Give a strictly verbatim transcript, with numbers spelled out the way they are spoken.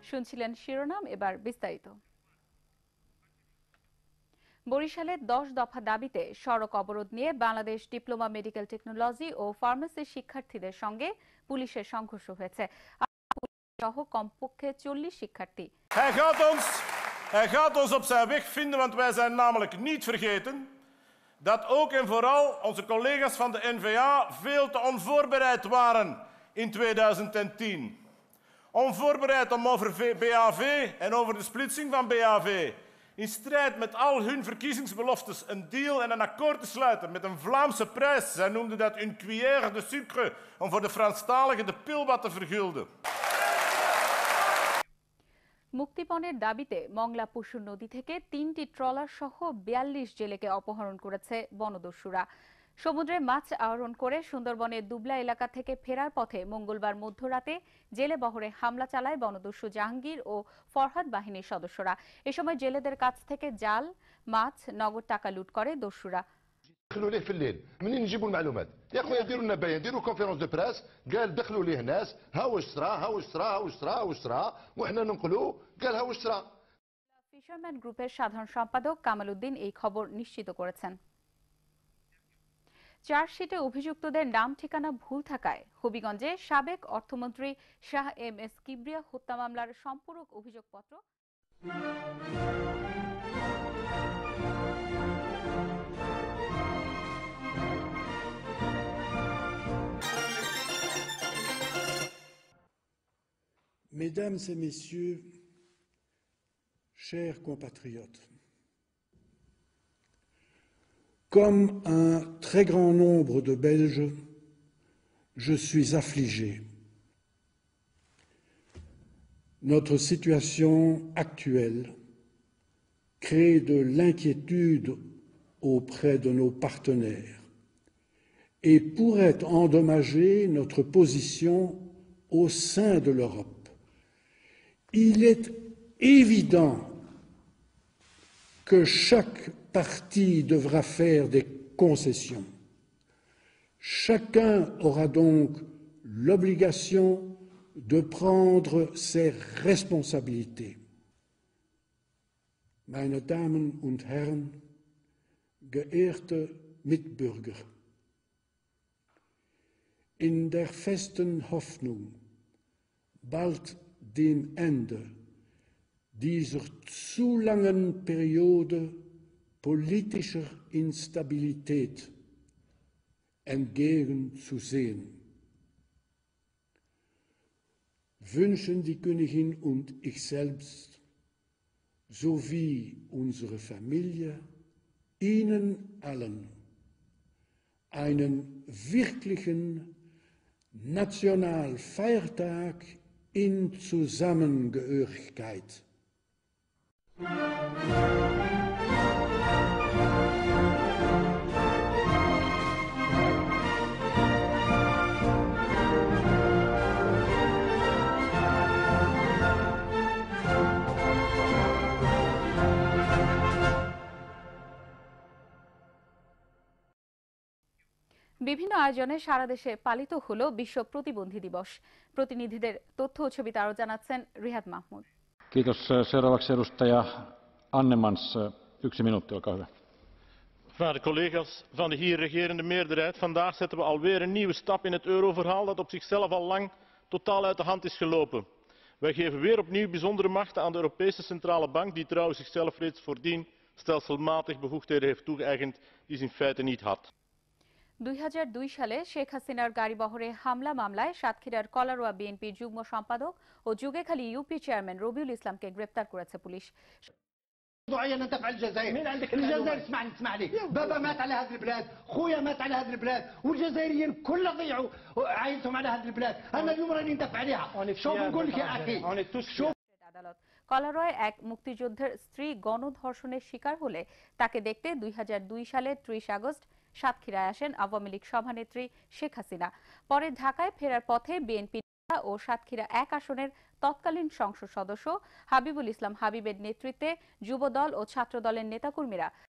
শুনছিলেন শিরোনাম, এবার বিস্তারিত। বরিশালে দশ দফা দাবিতে সড়ক অবরোধ নিয়ে বাংলাদেশ ডিপ্লোমা মেডিকেল টেকনোলজি ও ফার্মেসি শিক্ষার্থীদের সঙ্গে পুলিশের সংঘর্ষ হয়েছে। সহ কমপক্ষে চল্লিশ শিক্ষার্থী। Hij gaat ons, hij gaat ons op zijn weg vinden, want wij zijn namelijk niet vergeten dat ook en vooral onze collega's van de N V A veel te onvoorbereid waren in tweeduizend tien. Onvoorbereid om over B A V en over de splitsing van B A V in strijd met al hun verkiezingsbeloftes een deal en een akkoord te sluiten met een Vlaamse prijs. Zij noemden dat une cuillère de sucre om voor de Franstaligen de pil wat te vergulden. মুক্তিপণের দাবিতে মংলা পশুর নদী থেকে তিনটি trawler সহ বিয়াল্লিশ জেলেকে অপহরণ করেছে বনদস্যুরা। সমুদ্রে মাছ আহরণ করে সুন্দরবনের দুবলা এলাকা থেকে ফেরার পথে মঙ্গলবার মধ্যরাতে জেলে বহরে হামলা চালায় বনদস্যু জাহাঙ্গীর ও ফরহাদ বাহিনীর সদস্যরা। এ সময় জেলেদের কাছ থেকে জাল, মাছ, নগদ টাকা লুট করে দস্যুরা। دخلوا ليه في الليل منين نجيبوا المعلومات يا اخويا؟ ديروا لنا بيان، ديروا كونفيرونس دو بريس، قال دخلوا ليه ناس، ها واش صرا ها واش صرا ها واش صرا ها واش صرا وحنا ننقلوا، قال ها واش صرا। ফিশারম্যান গ্রুপের সাধারণ সম্পাদক কামাল উদ্দিন এই খবর নিশ্চিত করেছেন। চার্জশিটে অভিযুক্তদের নাম ঠিকানা ভুল থাকায় হবিগঞ্জে সাবেক অর্থমন্ত্রী শাহ এম এস কিবরিয়া হত্যা মামলার সম্পূরক অভিযোগপত্র Mesdames et messieurs, chers compatriotes, comme un très grand nombre de Belges, je suis affligé. Notre situation actuelle crée de l'inquiétude auprès de nos partenaires et pourrait endommager notre position au sein de l'Europe. Il est évident que chaque partie devra faire des concessions. Chacun aura donc l'obligation de prendre ses responsabilités. Meine Damen und Herren, geehrte Mitbürger, in der festen Hoffnung, bald dem Ende dieser zu langen Periode politischer Instabilität entgegenzusehen, wünschen die Königin und ich selbst sowie unsere Familie Ihnen allen einen wirklichen Nationalfeiertag in Zusammengehörigkeit. বিভিন্ন আয়োজনে সারা দেশে পালিত হলো বিশ্ব প্রতিবন্ধী দিবস। প্রতিনিধিদের তথ্য ও ছবিতে আরো জানাচ্ছেন Rihad Mahmud. Kiitos. Seuraavaksi edustaja Annemans, yksi minuutti, olkaa hyvä. Waarde collega's van de hier regerende meerderheid, vandaag zetten we alweer een nieuwe stap in het euroverhaal dat op zichzelf al lang totaal uit de hand is gelopen. Wij geven weer opnieuw bijzondere machten aan de Europese Centrale Bank, die trouwens zichzelf reeds voordien stelselmatig bevoegdheden heeft toegeëigend die ze in feite niet had. দুই হাজার দুই সালে শেখ হাসিনার গাড়িবহরে হামলা মামলায় সাতক্ষীরার কলারোয়া বিএনপির যুগ্ম সম্পাদক ও যুগেখালী ইউপি চেয়ারম্যান রবিউল ইসলামকে গ্রেপ্তার করেছে পুলিশ। معينة تفعل الجزائر مين عندك الجزائر اسمعني اسمعني بابا مات على هذه البلاد، خويا مات على هذه البلاد، والجزائريين كلها ضيعوا عائلتهم على هذه البلاد. انا اليوم راني ندافع عليها. شوف نقول لك يا اخي شوف আদালত কলারোয় এক মুক্তিযোদ্ধার স্ত্রী গণধর্ষণের শিকার হলে তাকে দেখতে দুই হাজার দুই সালের ত্রিশ আগস্ট সাতক্ষীরায় আসেন আওয়ামী লীগ সভানেত্রী শেখ হাসিনা। পরে ঢাকায় ফেরার পথে বিএনপি ও সাতক্ষীরা এক আসনের তৎকালীন সংসদ সদস্য হাবিবুল ইসলাম হাবিবের নেতৃত্বে যুবদল ও ছাত্রদলের নেতাকর্মীরা